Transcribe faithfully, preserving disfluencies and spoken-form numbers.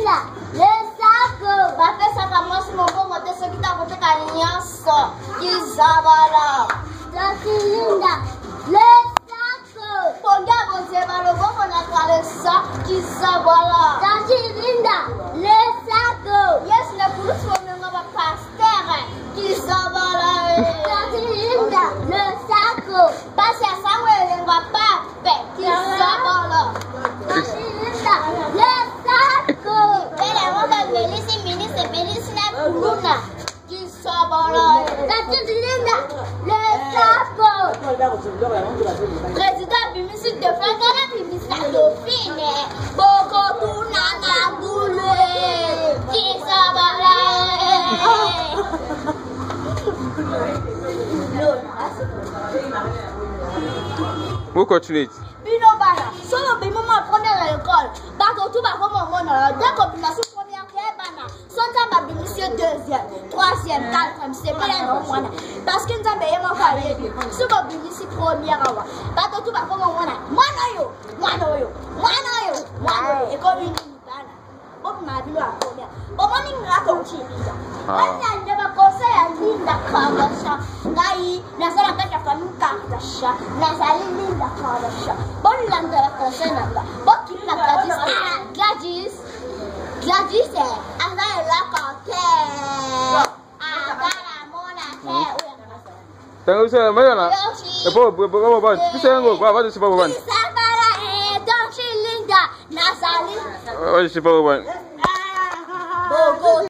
Linda, le sac. Va faire ça comme moi sur mon bon monter ceux qui t'ont monté Cagnas. Isabella. Tati Linda, le sac. Regarde, on s'est mal au bon, on a parlé ça. Isabella. Tati Linda, le sac. Yes, le pouce pour me mettre pasteur. Isabella. Tati Linda, le sac. Passe à ça, on ne va pas faire. Isabella. Tati Linda, le sac. Elle est vraiment Bélice, ministre Bélice, la Kuluna. Isabella. Tati Linda, le sac. Président Bélice de Fangala, Bélice la Dauphine. Boko Tunana Boulé. Isabella. Vous continuez. Bino bana, solo bimo ma première à l'école. Bako tout ba comme mon nom, deux combinaisons première qui bana. Sonta ma bénéficier deuxième, troisième, quatrième, c'est pas la même. Parce que nous avons ma carrière. Si vous bénéficiez première à moi. Bako tout ba comme mon nom. Moi yo, moi yo, moi yo, moi yo. Et comme une bana. Bon ma bilo à première. Bon moi ni la continue. Anya ndeba conseil à Linda Kardashian. Ngai na sala kaka famille Kardashian. Na sala Linda Kardashian. Bon landa la conseil nanga. Bon qui la Gladys. Gladys. Gladys est avec la canter. Avec la mona fait. Tengo que me gana. E po po po po. Tu sei ngo, va va si pa po ban. Isabella e Donchi Linda. Na sala. Va si pa po ban.